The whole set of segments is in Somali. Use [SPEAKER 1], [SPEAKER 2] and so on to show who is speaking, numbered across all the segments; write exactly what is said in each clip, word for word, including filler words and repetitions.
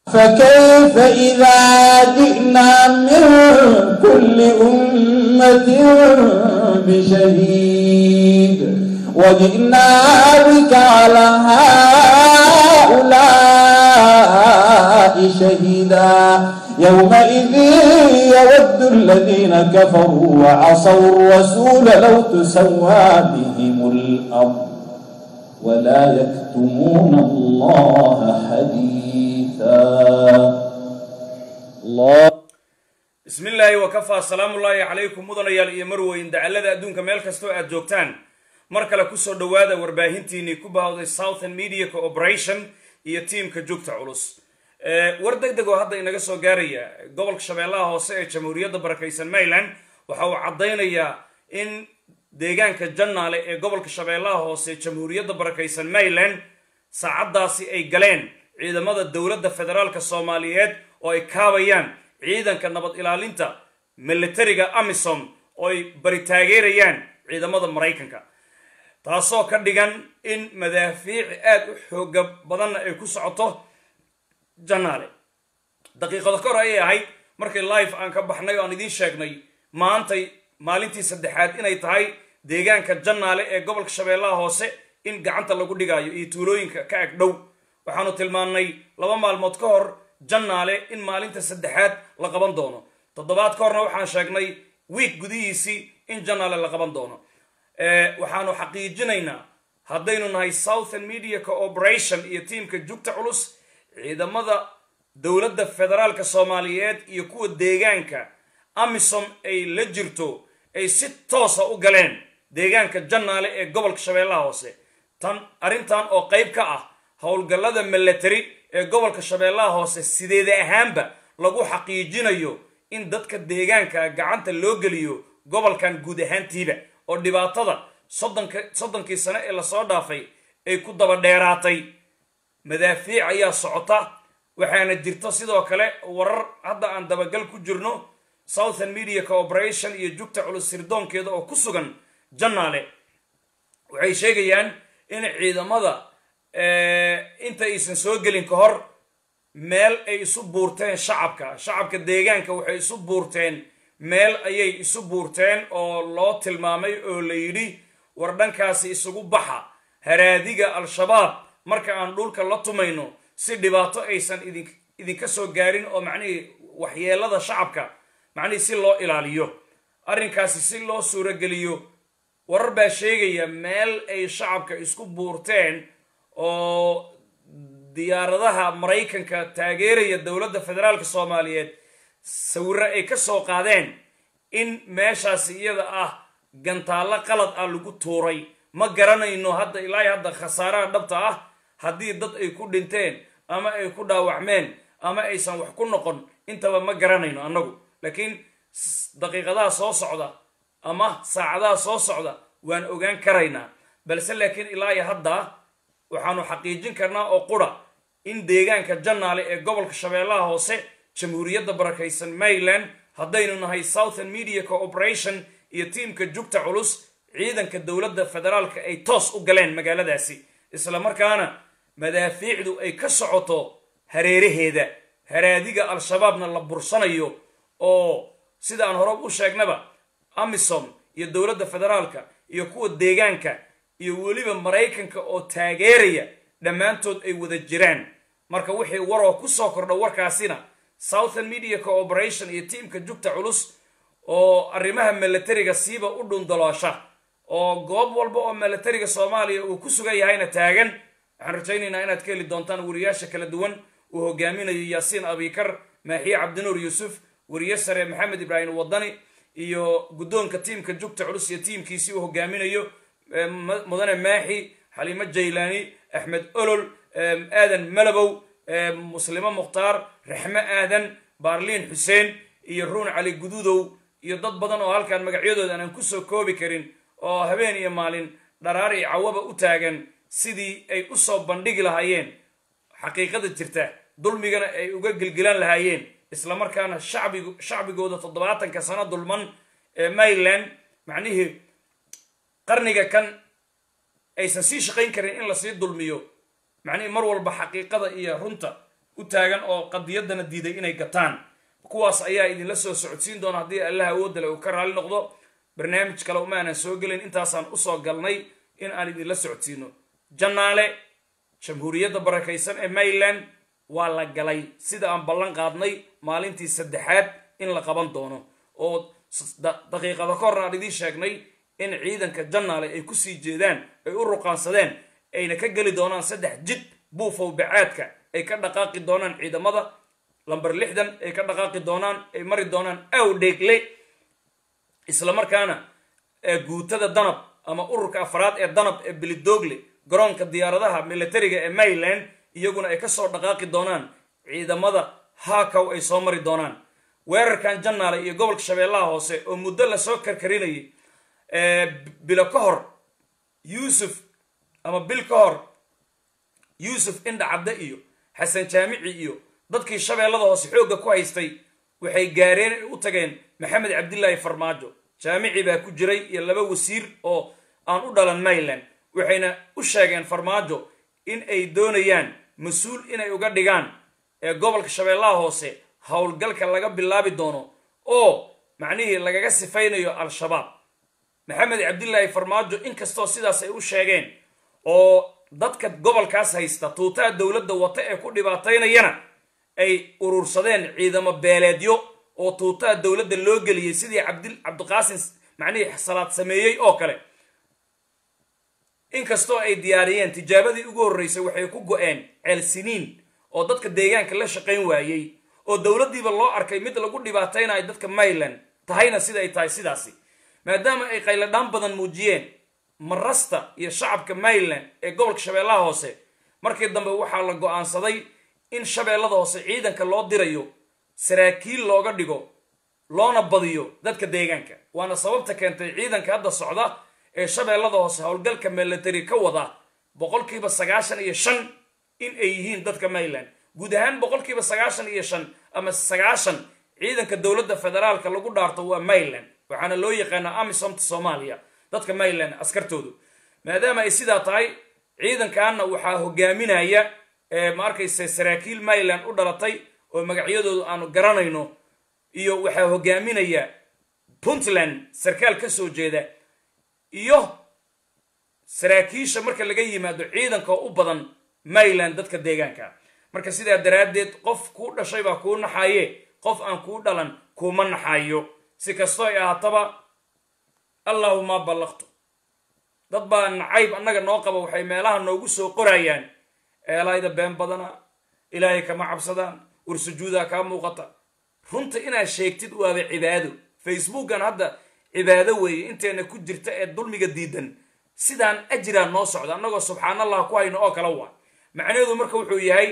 [SPEAKER 1] فكيف إذا جئنا من كل أمة بشهيد وجئنا بك على هؤلاء شهيدا يومئذ يود الذين كفروا وعصوا الرسول لو تسوى بهم الأرض ولا يكتمون الله حديثا. الله
[SPEAKER 2] بسم الله وكفى سلام الله عليكم مدنيال iyo marweyn dacalada adduunka meel kasto aad joogtaan mar kale ku soo dhawaada warbaahintiini ku baahday Southern Media Cooperation iyo teamka joogta culus ee war degdeg oo hadda inaga soo gaaraya gobolka Shabeellaha Hoose ee Jamhuuriyadda Barakaysan Maryland waxa uu cadeynayaa in deegaanka Jannaale ee gobolka Shabeellaha Hoose ee Jamhuuriyadda Barakaysan Maryland saacadaasi ay galeen ciidamada dawladda federaalka Soomaaliyeed oo ay kaabayaan ciidanka nabad ilaalinta militariga AMISOM oo ay bari taageerayaan ciidamada Mareykanka taasoo ka dhigan in madaafiic aad u xoog badan ay ku socoto Jannaale daqiiqado kor ay ahayd markii live aan ka baxnay oo aan idin sheegnay maantay maalintii saddexaad inay tahay deegaanka Jannaale ee gobolka Shabeellaha Hoose in gacanta lagu dhigayo iyo tuulooyinka ka ag dhow waxaanu tilmaannay laba maalmood ka hor Jannaale in maalinta saddexaad la qaban doono toddobaad ka horna waxaan sheegnay week gudihiisii in Jannaale la qaban doono ee waxaanu xaqiijinaynaa haddaynu nahay Southern Media Cooperation iyo teamka joogta culus ciidamada dawladda federaalka Soomaaliyeed iyo kuwa deegaanka AMISOM ay la jirto ay si toos ah u galeen deegaanka Jannaale ee gobolka Shabeellaha Hoose tan arintan oo qayb ka ah howlgallada military ee gobolka Shabeellaha Hoose sideeda ahaanba lagu xaqiijinayo in dadka deegaanka gacanta loo geliyo gobolkan guud ahaantiiba oo dhibaatada soddonkii sano ee la soo dhaafay ay ku daba dheeraatay madaafiic ayaa socota waxaana jirto sidoo kale warar hadda aan dabagal ku jirno Southern Media Cooperation iyo joogta culus sirdoonkeeda oo ku sugan Jannaale waxay sheegayaan in ciidamada ee inta aysan soo gelin ka hor meel ay isu buurteen shacabka shacabka deegaanka waxay isu buurteen meel ayay isu buurteen oo loo tilmaamay oo la yiri war dhankaasi isugu baxa haraadiga al-shabaab marka aan dhulka la tumayno si dhibaato aysan idin idinka soo gaarin oo macnaheedu waxyeelada shacabka macnaheedu si loo ilaaliyo arrinkaasi si loo suura geliyo warar baa sheegaya meel ay shacabka isku buurteen oo diyaaradaha Mareykanka taageeraya dawladda federaalka Soomaaliyeed sawirro ay ka soo qaadeen in meeshaas iyada ah gantaalo qalad ah lagu tuuray ma garanayno hadda ilaa hadda khasaaraha dhabta ah haddii dad ay ku dhinteen ama ay ku dhaawacmeen ama aysan wax ku noqon intaba ma garanayno annagu laakiin daqiiqadaha soo socda ama saacadaha soo socda waan ogaan karaynaa balse laakiin ilaa hadda waxaanu xaqiijin karnaa oo qura in deegaanka Jannaale ee gobolka Shabeellaha Hoose Jamhuuriyadda Barakaysan Maryland haddaynu nahay Southern Media Cooperation iyo teamka joogta culus ciidanka dawladda federaalka ay toos u galeen magaaladaasi isla markaana madaafiicdu ay ka socoto hareeraheeda haraadiga al-shabaabna la bursanayo oo sida aan hore u sheegnaba AMISOM iyo dawladda federaalka iyo kuwa deegaanka iyo waliba Mareykanka oo taageeraya dhamaantood ay wada jiraan marka wixii war oo ku soo kordha warkaasina Southern Media Cooperation iyo teamka joogta culus oo arrimaha militariga siiba u dhundaloosha oo goob walba oo militariga Soomaaliya uu ku sugan yahayna taagan waxaan rajaynaynaa inaad ka heli doontaan wariyaasha kala duwan uu hogaaminayo Yaasiin Abikar Maaxiye Cabdinuur Yuusuf wariye sare Maxamed Ibraahim Wadani iyo guddoonka teamka joogta culus iyo teamkiisii uu hogaaminayo mudane Maaxi Xaliimo Jaylaani Axmed Olol Aadan Malabow Muslimo Mukhtaar Raxme Aadan Baarliin Xuseen iyo Ruun Cali Guduudow iyo dad badan oo halkaan magacyadooda aan ku soo koobi karin oo habeen iyo maalin dharaari cawaba u taagan sidii ay u soo bandhigi lahaayeen xaqiiqada jirta dulmigana ay uga gilgilan lahaayeen isla markaana shacbigu shacbigooda toddobaatanka sano dulman ee Maryland macnaheedu qarniga kan aysan sii shaqayn karin in la sii dulmiyo macnaheedu mar walba xaqiiqada iyo runta u taagan oo qadiyadana diiday inay gataan kuwaas ayaa idinla soo socodsiin doona haddii allah awoodda leh uu ka raali noqdo barnaamij kale uma aanan soo gelin intaasaan usoo galnay in aan idinla socodsiino jannaale jamhuuriyadda barakaysan ee Maryland waa la galay sida aan ballan qaadnay maalintii saddexaad in la qaban doono oo daqiiqada ka hor aan idin sheegnay in ciidanka jannaale ay ku sii jeedaan ay u ruqaansadeen ayna ka geli doonaan saddex jid buufow bacaadka ay ka dhaqaaqi doonaan ciidamada lambar lixdan ay ka dhaqaaqi doonaan ay mari doonaan awdheegle isla markaana guutada danab ama ururka afraad ee danab ee bilidogle garoonka diyaaradaha militariga ee Maryland iyaguna ay ka soo dhaqaaqi doonaan ciidamada haakaw ay soo mari doonaan weerarkan jannaale iyo gobolka shabeellaha hoose oo muddo la soo karkarinayay bilo ka hor yuusuf ama bil ka hor yuusuf indha cadde iyo xasan jaamici iyo dadkii shabeellada hoose xoogga ku haystay waxay gaareen u tageen maxamed cabdillaahi farmaajo jaamici baa ku jiray iyo laba wasiir oo aan u dhalan Maryland waxayna u sheegeen farmaajo in ay doonayaan mas-uul inay uga dhigaan ee gobolka shabeellaha hoose howlgalka laga bilaabi doono oo macnihii lagaga sifaynayo al-shabaab maxamed cabdillaahi farmaajo inkastoo sidaas ay u sheegeen oo dadka gobolkaas haysta tuutaha dowladda wata ee ku dhibaataynayana ay urursadeen ciidamo beeleedyo oo tuutaha dowladda loo geliyey sidii cabdil cabdiqaasin macnihii salaad sameeyey oo kale inkastoo ay diyaariyeen tijaabadii ugu horreysay waxay ku go-een ceel siniin oo dadka deegaanka la shaqayn waayey oo dowladdiiba loo arkay mid lagu dhibaataynayo dadka Maryland tahayna sida ay tahay sidaasi maadaama ay qayladhaan badan muujiyeen marasta iyo shacabka Maryland ee gobolka shabeellaha hoose markii dambe waxaa la go'aansaday in shabeellada hoose ciidanka loo dirayo saraakiil looga dhigo loona badiyo dadka deegaanka waana sababta keentay ciidanka hadda socda ee shabeellada hoose howlgalka military ka wada boqolkiiba sagaashan iyo shan in ay yihiin dadka Maryland guud ahaan boqolkiiba sagaashan iyo shan ama sagaashan ciidanka dowladda federaalka lagu dhaarto waa Maryland waxaana loo yaqaanaa amisomta Soomaaliya dadka Maryland askartoodu maadaama ay sidaa tahay ciidankaana waxaa hogaaminaya ma arkaysa saraakiil Maryland u dhalatay oo magacyadoodu aanu garanayno iyo waxaa hogaaminaya Puntland sarkaal ka soo jeeda iyo saraakiisha marka laga yimaado ciidanka u badan Maryland dadka deegaanka marka sidaa daraadeed qof ku dhashay baa ku naxaye qof aan ku dhalan kuma naxayo si kastoo ay ahaataba allahumma ballaqtu dad baa nacayb annaga noo qaba waxay meelaha noogu soo qorayaan eelayda been badana ilaahay kama cabsadaan war sujuudaa kaa muuqata runta inaad sheegtid waaba cibaado facebookan hadda cibaado weeye inteena ku jirta ee dulmiga diidan sidaan ajiraan noo socda annagoo subxaanallah ku hayno oo kala waa macnaheedu marka wuxuu yahay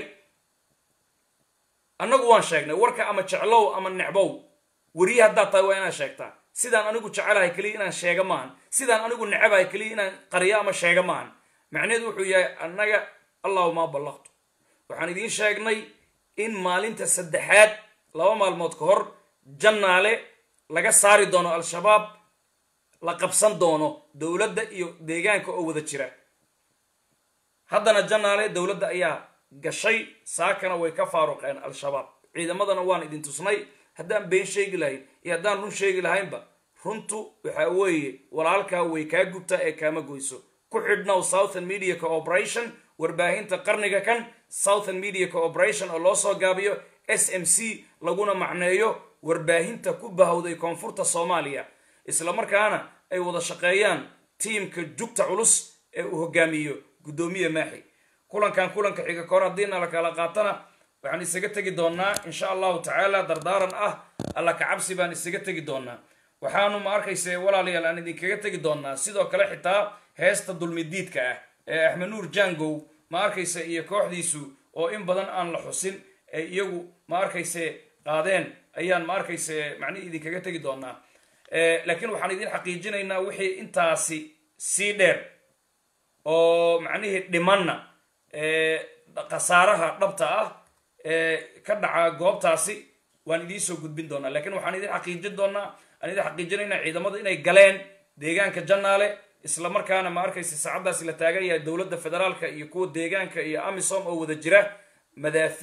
[SPEAKER 2] annagu waan sheegnay warka ama jeclow ama necbow wariye haddaad tahay waa inaad sheegtaa sidaan anigu jecelahay keliya inaan sheega maahan sidaan anigu necabahay keliya inaan qariyo ama sheega maahan macnaheedu wuxuu yahay annaga allahuma ballaqtu waxaan idiin sheegnay in maalinta saddexaad laba maalmood ka hor jannaale laga saari doono al-shabaab la qabsan doono dowladda iyo deegaanka oo wada jira haddana jannaale dowladda ayaa gashay saakana way ka faaruqeen al-shabaab ciidamadana waan idin tusnay haddaan been sheegi lahayn iyo haddaan run sheegi lahaynba runtu waxaa weeye walaalkaa way kaa gubtaa ee kaama goyso ku xidhnow Southern Media Cooperation warbaahinta qarniga kan Southern Media Cooperation oo loo soo gaabiyo S M C laguna macneeyo warbaahinta ku bahawday koonfurta Soomaaliya isla markaana ay wada shaqeeyaan tiimka jugta culus ee uu hogaamiyo gudoomiye Maaxi kulankan kulanka xiga koor hadina la kala qaatana waxaan isaga tagi doonaa insha Allah ta'ala dardaaran ah alla ka cabsi baan isaga tagi doonaa waxaanu ma arkaysay walaalayaal aan idin kaga tagi doonaa sidoo kale xitaa heesta dulmidiidka ah ee Axmed Nuur Jangow ma arkaysay iyo kooxdiisu oo in badan aan la xusin ee iyagu ma arkaysay qaadeen ayaan ma arkaysay macni idin kaga tagi doonaa ee laakiin waxaan idin xaqiijinaynaa wixii intaasi si dheer oo macnihi dhimanna ee qasaaraha dhabta ah ee ka dhaca goobtaasi waan idin soo gudbin doonaa laakiin waxaan idin xaqiijin doonaa aan idin xaqiijinaynaa ciidamada inay galeen deegaanka jannaale isla markaana ma arkaysa saacadaasi la taagan yahay dowladda federaalka iyo kuwa deegaanka iyo amisom oo wada jira madaafiic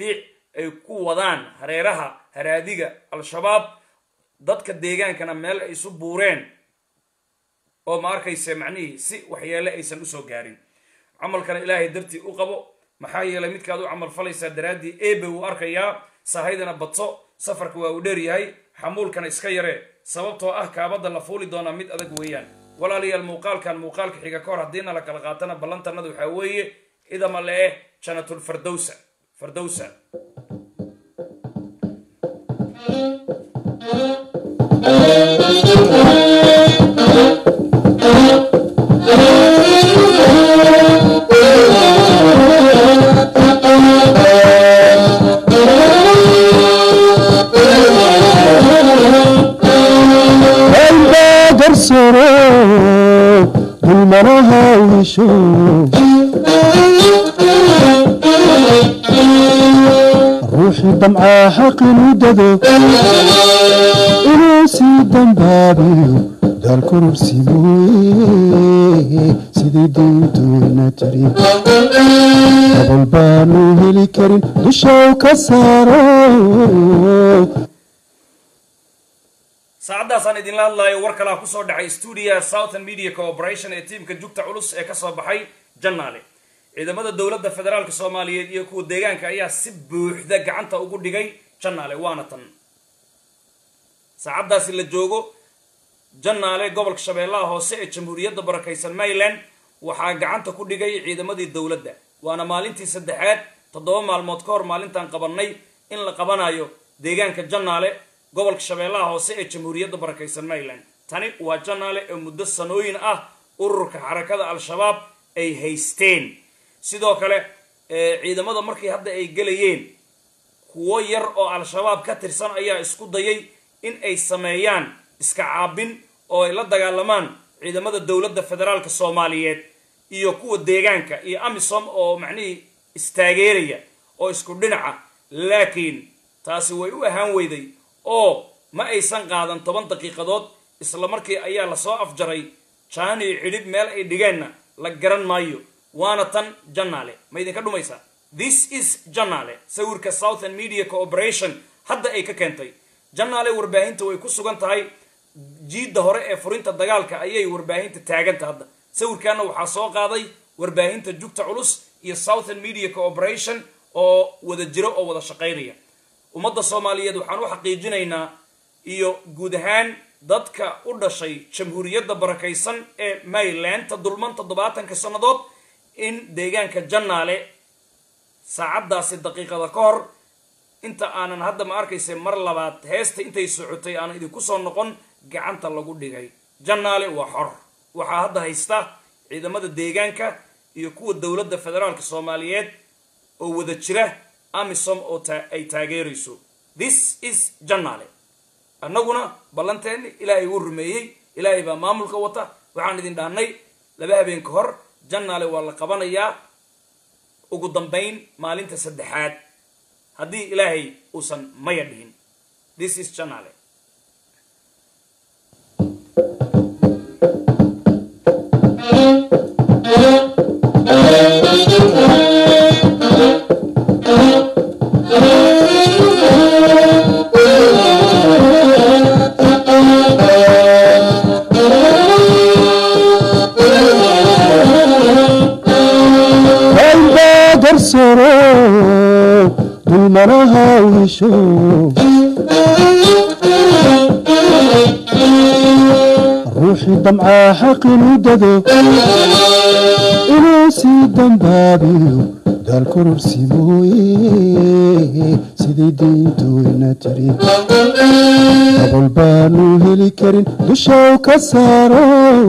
[SPEAKER 2] ay ku wadaan hareeraha haraadiga al-shabaab dadka deegaankana meel ay isu buureen oo ma arkayse macnihii si waxyeele aysan usoo gaarin camalkana ilaahay dartii u qabo maxaa yeelay midkaad u camal falaysaa daraaddii eebe uu arkayaa sahaydana badso safarka waa uu dheer yahay xamuulkana iska yaree sababtoo ah kaabadda la fuuli doonaa mid adag weeyaan walaalayaal muuqaalkan muuqaalka xiga ka hor haddiina la kala qaatana ballantanada waxaa weeye idama le eh janatul fardowsa fardowsa
[SPEAKER 3] روحي دمعة حق وددو إنسي دنبابي دار كرسي موي سيدي ديدو نتري أبو البانو هلي كريم دشاو كسارو
[SPEAKER 2] saacadaasaan idinla hadlaayo war kalaa kusoo dhacay stuudiya southern media corporation ee tiimka jugta culus ee kasoo baxay jannaale ciidamada dowladda federaalka soomaaliyeed iyo kuwa deegaanka ayaa si buuxda gacanta ugu dhigay jannaale waana tan saacadaasi la joogo jannaale gobolka shabeellaha hoose ee jamhuuriyadda barakaysan maryland waxaa gacanta ku dhigay ciidamadii dowladda waana maalintii saddexaad toddoba maalmood ka hor maalintaan qabanay in la qabanayo deegaanka jannaale gobolka shabeellaha hoose ee jamhuuriyadda barakaysan maryland tani waa jannaale ee muddo sanooyin ah ururka xarakada al-shabaab ay haysteen sidoo kale ciidamada markii hadda ay gelayeen kuwo yar oo al-shabaab ka tirsan ayaa isku dayay in ay sameeyaan iska caabin oo ay la dagaalamaan ciidamada dowladda federaalka soomaaliyeed iyo kuwa deegaanka iyo amisom oo macnihii istaageeraya oo isku dhinaca laakiin taasi way u ahaan weyday oo ma aysan qaadan toban daqiiqadood isla markii ayaa lasoo afjaray jaani xidhib meel ay dhigeenna la garan maayo waana tan jannaale ma idinka dhumaysaa this is jannaale sawirka southern media corporation hadda ay ka keentay jannaale warbaahinta way ku sugan tahay jiidda hore ee furinta dagaalka ayay warbaahinta taaganta hadda sawirkaana waxaa soo qaaday warbaahinta jugta culus iyo southern media corporation oo wada jiro oo wada shaqaynaya ummadda soomaaliyeed waxaan u xaqiijinaynaa iyo guud ahaan dadka u dhashay jamhuuriyadda barakaysan ee maryland dulman toddobaatanka sannadood in deegaanka jannaale saacaddaasi daqiiqada ka hor inta aanan hadda ma arkaysa mar labaad heesta intay socotay aanan idinku soo noqon gacanta lagu dhigay jannaale waa xor waxaa hadda haysta ciidamada deegaanka iyo kuwa dowladda federaalka soomaaliyeed oo wada jira amisom oo ay taageerayso this is jannaale annaguna ballanteeni ilaahay wuu rumeeyey ilaahay baa maamulka wata waxaan idin dhahnay laba habeen ka hor jannaale waa la qabanayaa ugu dambayn maalinta saddexaad haddii ilaahay uusan maya dhihin this is jannaale
[SPEAKER 3] روحي دمعة حق وددو إنسي دنبابي دار كرسي موي سيدي ديدو نتري أبو البانو هلي كريم دشاو كسارو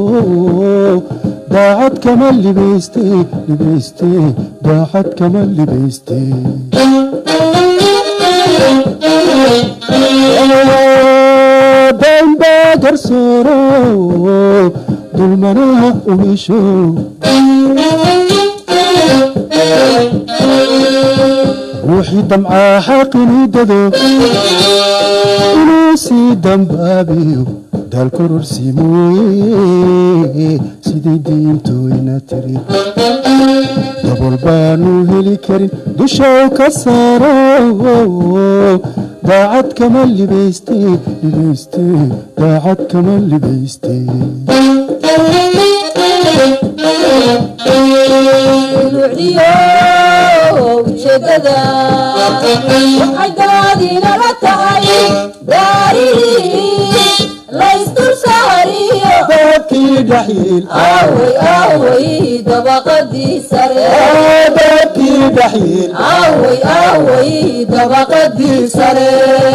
[SPEAKER 3] داعت كمان لبيستي لبيستي داعت كمان لبيستي بين بادر سورو دول مناها ويشو روحي دمعة حق وددو إنسي دنبابي daal kororsi mooye siday diintooyna tiri dabol baanu heli karin dushaw ka saaro daacad kama libayste libayste daacad kama libayste
[SPEAKER 4] ujeedada waxay daadiina la tahay daarihii laysdul saariyo
[SPEAKER 3] dabkii dhaxyiil
[SPEAKER 4] aaway aaway dabaqadii sare
[SPEAKER 3] dabkii dhaxyiil
[SPEAKER 4] aaway aaway dabaqadii sare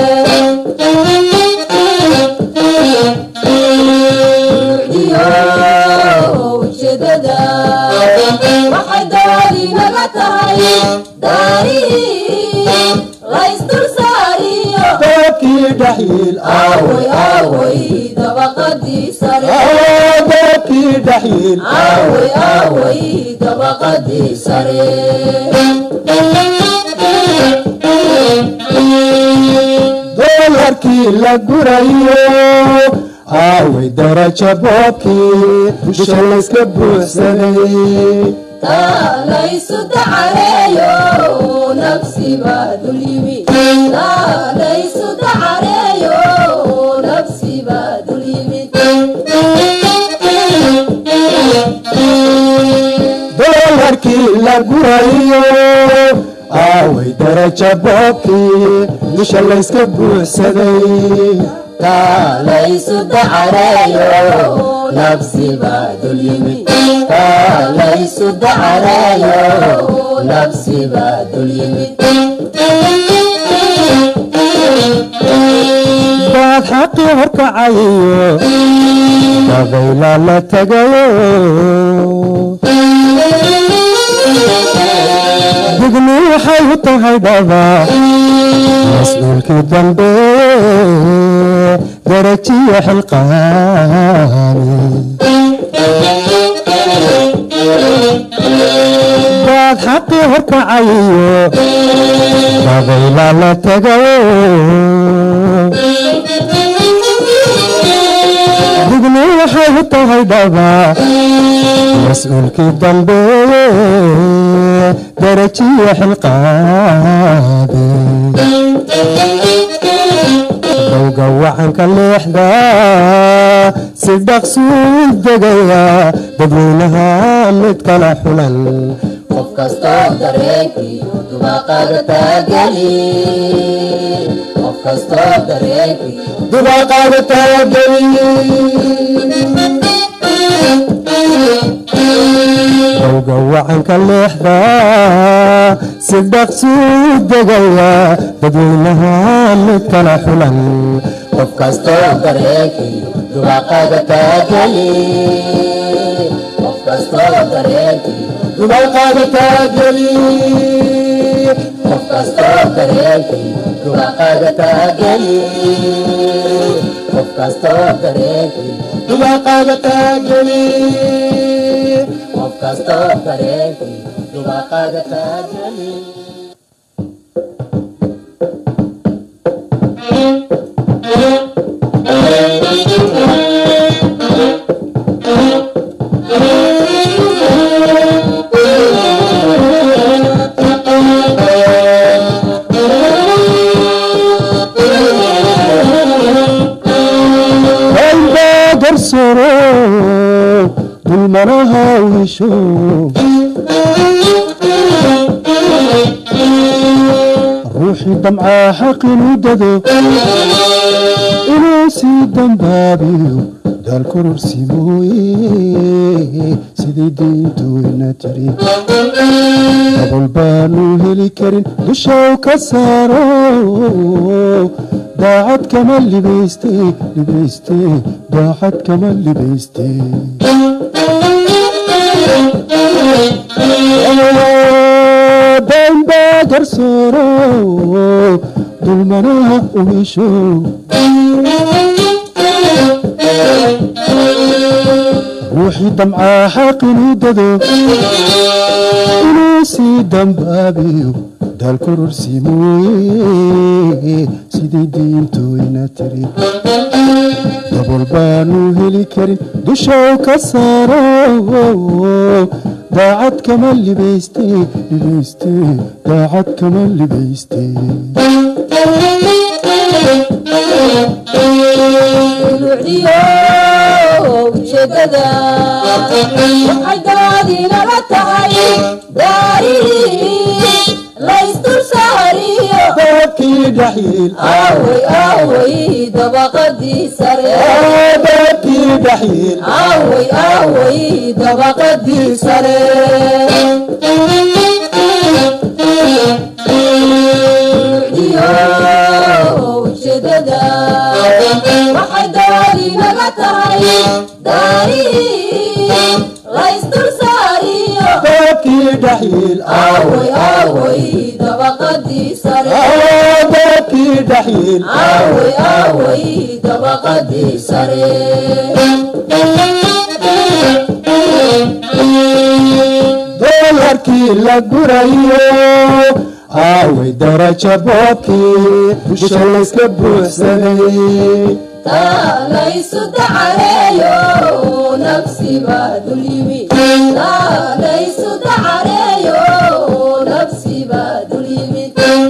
[SPEAKER 4] ujeedada waxay daadiina la tahay daarihii laysdul saariyo
[SPEAKER 3] dabkii dhaxyiil
[SPEAKER 4] aaway aaway dabaqadii sare
[SPEAKER 3] dabkii dhaxyiil
[SPEAKER 4] aaway aaway dabaqadii sare
[SPEAKER 3] doolarkii la gurayo aaway daraja boobkii dusha layska buuxsaday
[SPEAKER 4] laysu dacareeyo nafsiba dulyimi laysu dacareeyo nafsiba dulyimi
[SPEAKER 3] doolarkii la gurayo aaway daraja boobkii dusha layska buuxsaday
[SPEAKER 4] laysu dacareeyo nafsiba dulyimi laysu dacareeyo nafsiba dulyimi
[SPEAKER 3] baad xaqii horkacayo dabayla la tagayo digni waxay u tahay dhaba mas-uulkii dambe darajiyo xilqaani baad xaqii horkacayo dabayla la tagayo digni waxay u tahay dhaba mas-uulkii dambe darajiyo xilqaadi dowga wacanka leexda si dhaqsuu degaya dadweynaha mid kala xulan
[SPEAKER 4] qof kastoo dareenkiiyo dubaqada taageli qof kastoo dareenkiiyo
[SPEAKER 3] dubaqada taageli dowga wacanka leexda si dhaqsuu degaya dadweynaha mid kala xulan
[SPEAKER 4] qof kastoo dareenkiiyo dubaqada taageli qof kastoo dareenkiiyo
[SPEAKER 3] dubaqada taageli
[SPEAKER 4] qof kastoo dareenkiiyo dubaqada taageli qof kastoo dareenkiiyo
[SPEAKER 3] dubaqada taageli
[SPEAKER 4] qof kastoo dareenkiiyo dubaqada taageli
[SPEAKER 3] darsoro dulmanaha wisho ruuxii damcaa xaqinu dado inuu sii dambaabiyo daal kororsi mooye siday diintooyna tiri dabol baanu heli karin dushaw ka saaro daacad kama libayste libayste daacad kama libayste daynba garsooro dulmanaha uwisho ruuxii damcaa xaqinu dado inuu sii dambaabiyo daal kororsi mooye siday diintooyna tiri dabol baanu heli karin dushow ka saaro daacad kama libayste libayste daacad kama libayste
[SPEAKER 4] ujeedada waxay daadiina la tahay daari laysdul saariyo
[SPEAKER 3] baabkii dhaxiil
[SPEAKER 4] aaway aaway dabaqadii sare
[SPEAKER 3] baabkii dhaxiil
[SPEAKER 4] aaway aaway dabaqadii sare ujeedada waxay daadiina la tahay daari laysdul saariyo
[SPEAKER 3] baabkii dhaxiil
[SPEAKER 4] aaway aaway dabaqadii sare
[SPEAKER 3] baabkii dhaxiil
[SPEAKER 4] aaway aaway dabaqadii sare
[SPEAKER 3] doolarkii la gurayo aaway daraja boobkii dusha layska buuxsaday
[SPEAKER 4] taalaysu dacareeyo nafsibaa dul yimi taalaysu dacareeyo nafsibaa dul yimid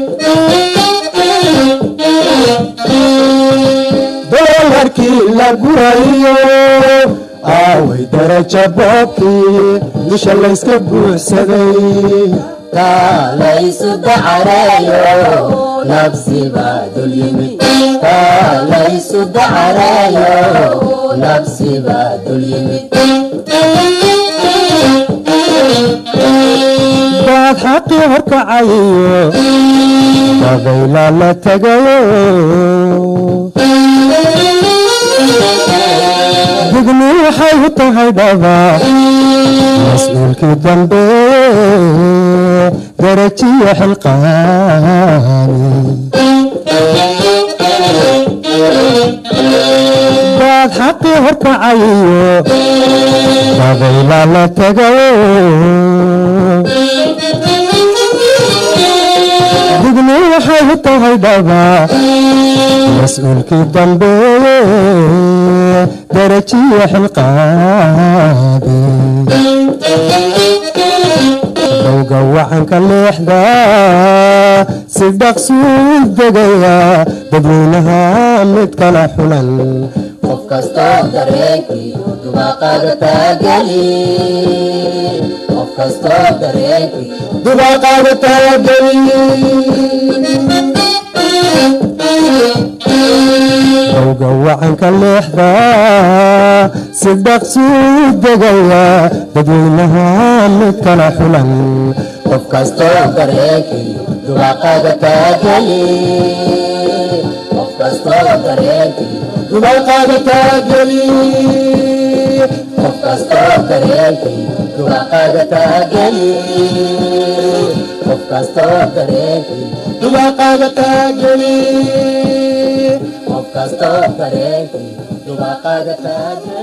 [SPEAKER 3] doolarkii la gurayo aaway daraja boobkii dusha layska buuxsaday
[SPEAKER 4] taalaysu dacareeyo nafsibaa dul yimi taalaysu dacareeyo nafsibaa dul yimid
[SPEAKER 3] baad xaqii horkacayo dabayla la tagayo digni waxay u tahay dhaba mas-uulkii dambe darajiyo xilqaani baad xaqii horkacayo dabayla la tagayo digni waxay u tahay dhaba mas-uulkii dambe darajiyo xilqaadi dowga wacanka leexda si dhaqsuu degaya dadweynaha mid kala xulan
[SPEAKER 4] qof kastoo dareenkii dubaaqada taageli qof kastoo dareenkii
[SPEAKER 3] dubaaqada taageli dowga wacanka leexda si dhaqsuu degaya dadweynaha mid kala xulan
[SPEAKER 4] qof kastoo dareenkii dubaaqada taageli qof kastoo dareenkii
[SPEAKER 3] dubaaqada taageli
[SPEAKER 4] qof kastoo dareenkii dubaaqada taageli qof kastoo dareenkii
[SPEAKER 3] dubaaqada taageli
[SPEAKER 4] qof kastoo dareenkii dubaaqada taageli